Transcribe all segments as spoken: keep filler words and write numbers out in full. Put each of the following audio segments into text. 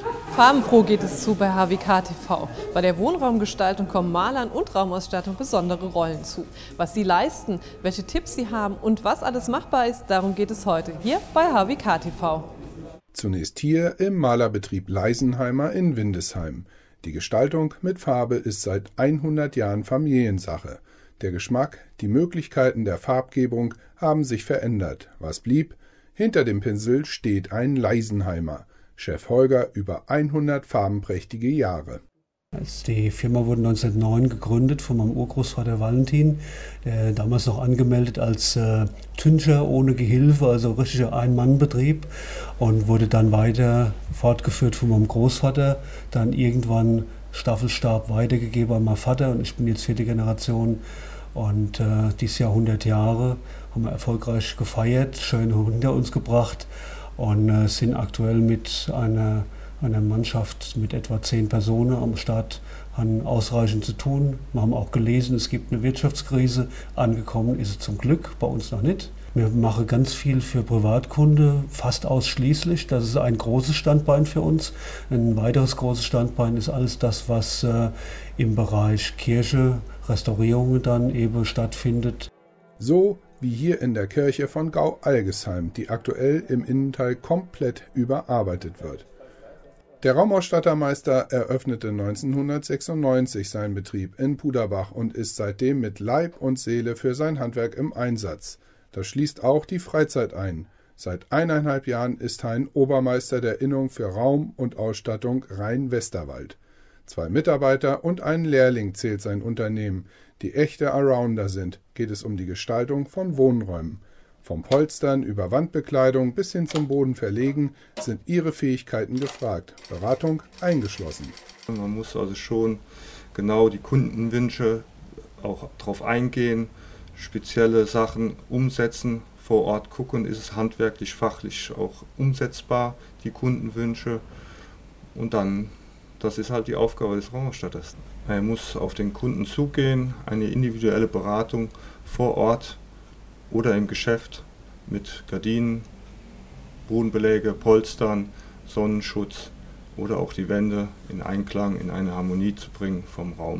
Farbenfroh geht es zu bei H W K T V. Bei der Wohnraumgestaltung kommen Malern und Raumausstattung besondere Rollen zu. Was sie leisten, welche Tipps sie haben und was alles machbar ist, darum geht es heute hier bei H W K T V. Zunächst hier im Malerbetrieb Leisenheimer in Windesheim. Die Gestaltung mit Farbe ist seit hundert Jahren Familiensache. Der Geschmack, die Möglichkeiten der Farbgebung haben sich verändert. Was blieb? Hinter dem Pinsel steht ein Leisenheimer. Chef Holger über hundert farbenprächtige Jahre. Die Firma wurde neunzehnhundertneun gegründet von meinem Urgroßvater Valentin, der damals noch angemeldet als äh, Tüncher ohne Gehilfe, also richtiger Ein-Mann-Betrieb, und wurde dann weiter fortgeführt von meinem Großvater, dann irgendwann Staffelstab weitergegeben an meinen Vater, und ich bin jetzt vierte Generation. Und äh, dieses Jahr hundert Jahre haben wir erfolgreich gefeiert, schön hinter uns gebracht und äh, sind aktuell mit einer einer Mannschaft mit etwa zehn Personen am Start, haben ausreichend zu tun. Wir haben auch gelesen, es gibt eine Wirtschaftskrise. Angekommen ist es zum Glück, bei uns noch nicht. Wir machen ganz viel für Privatkunde, fast ausschließlich. Das ist ein großes Standbein für uns. Ein weiteres großes Standbein ist alles das, was äh, im Bereich Kirche, Restaurierungen dann eben stattfindet. So wie hier in der Kirche von Gau-Algesheim, die aktuell im Innenteil komplett überarbeitet wird. Der Raumausstattermeister eröffnete neunzehnhundertsechsundneunzig seinen Betrieb in Puderbach und ist seitdem mit Leib und Seele für sein Handwerk im Einsatz. Das schließt auch die Freizeit ein. Seit eineinhalb Jahren ist Hein Obermeister der Innung für Raum und Ausstattung Rhein-Westerwald. Zwei Mitarbeiter und einen Lehrling zählt sein Unternehmen, die echte Arounder sind, geht es um die Gestaltung von Wohnräumen. Vom Polstern über Wandbekleidung bis hin zum Boden verlegen sind ihre Fähigkeiten gefragt, Beratung eingeschlossen. Man muss also schon genau die Kundenwünsche auch darauf eingehen, spezielle Sachen umsetzen, vor Ort gucken, ist es handwerklich, fachlich auch umsetzbar, die Kundenwünsche. Und dann, das ist halt die Aufgabe des Raumausstatters. Er muss auf den Kunden zugehen, eine individuelle Beratung vor Ort oder im Geschäft mit Gardinen, Bodenbeläge, Polstern, Sonnenschutz oder auch die Wände in Einklang, in eine Harmonie zu bringen vom Raum.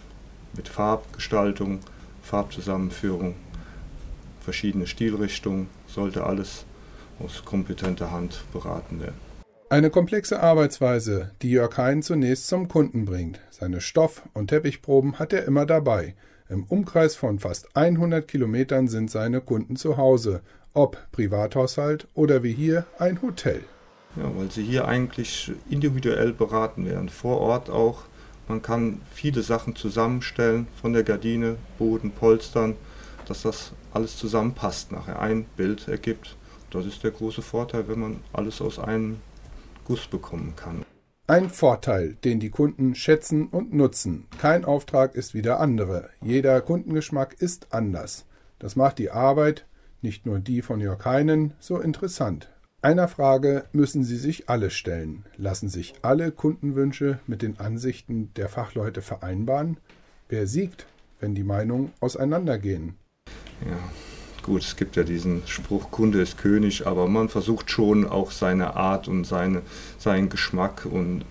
Mit Farbgestaltung, Farbzusammenführung, verschiedene Stilrichtungen, sollte alles aus kompetenter Hand beraten werden. Eine komplexe Arbeitsweise, die Jörg Hein zunächst zum Kunden bringt. Seine Stoff- und Teppichproben hat er immer dabei. Im Umkreis von fast hundert Kilometern sind seine Kunden zu Hause, ob Privathaushalt oder wie hier ein Hotel. Ja, weil sie hier eigentlich individuell beraten werden, vor Ort auch. Man kann viele Sachen zusammenstellen, von der Gardine, Boden, Polstern, dass das alles zusammenpasst, nachher ein Bild ergibt. Das ist der große Vorteil, wenn man alles aus einem Guss bekommen kann. Ein Vorteil, den die Kunden schätzen und nutzen. Kein Auftrag ist wie der andere. Jeder Kundengeschmack ist anders. Das macht die Arbeit, nicht nur die von Jörg Heinen, so interessant. Einer Frage müssen Sie sich alle stellen. Lassen sich alle Kundenwünsche mit den Ansichten der Fachleute vereinbaren? Wer siegt, wenn die Meinungen auseinandergehen? Ja. Gut, es gibt ja diesen Spruch, Kunde ist König, aber man versucht schon auch seine Art und seine, seinen Geschmack und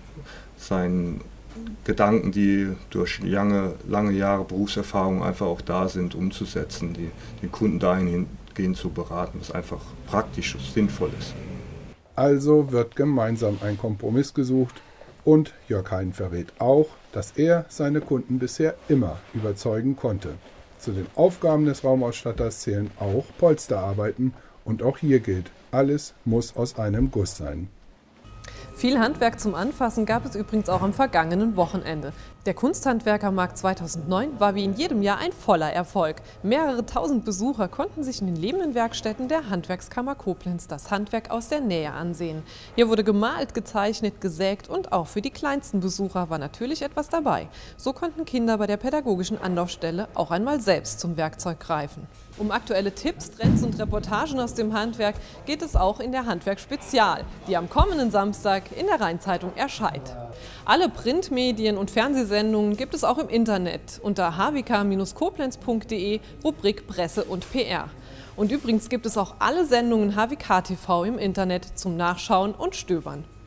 seinen Gedanken, die durch lange, lange Jahre Berufserfahrung einfach auch da sind, umzusetzen, die, den Kunden dahingehend zu beraten, was einfach praktisch und sinnvoll ist. Also wird gemeinsam ein Kompromiss gesucht und Jörg Hein verrät auch, dass er seine Kunden bisher immer überzeugen konnte. Zu den Aufgaben des Raumausstatters zählen auch Polsterarbeiten und auch hier gilt, alles muss aus einem Guss sein. Viel Handwerk zum Anfassen gab es übrigens auch am vergangenen Wochenende. Der Kunsthandwerkermarkt zweitausendneun war wie in jedem Jahr ein voller Erfolg. Mehrere tausend Besucher konnten sich in den lebenden Werkstätten der Handwerkskammer Koblenz das Handwerk aus der Nähe ansehen. Hier wurde gemalt, gezeichnet, gesägt und auch für die kleinsten Besucher war natürlich etwas dabei. So konnten Kinder bei der pädagogischen Anlaufstelle auch einmal selbst zum Werkzeug greifen. Um aktuelle Tipps, Trends und Reportagen aus dem Handwerk geht es auch in der Handwerk Spezial, die am kommenden Samstag in der Rheinzeitung erscheint. Alle Printmedien und Fernsehsendungen gibt es auch im Internet unter h w k Bindestrich koblenz punkt de, Rubrik Presse und P R. Und übrigens gibt es auch alle Sendungen H W K T V im Internet zum Nachschauen und Stöbern.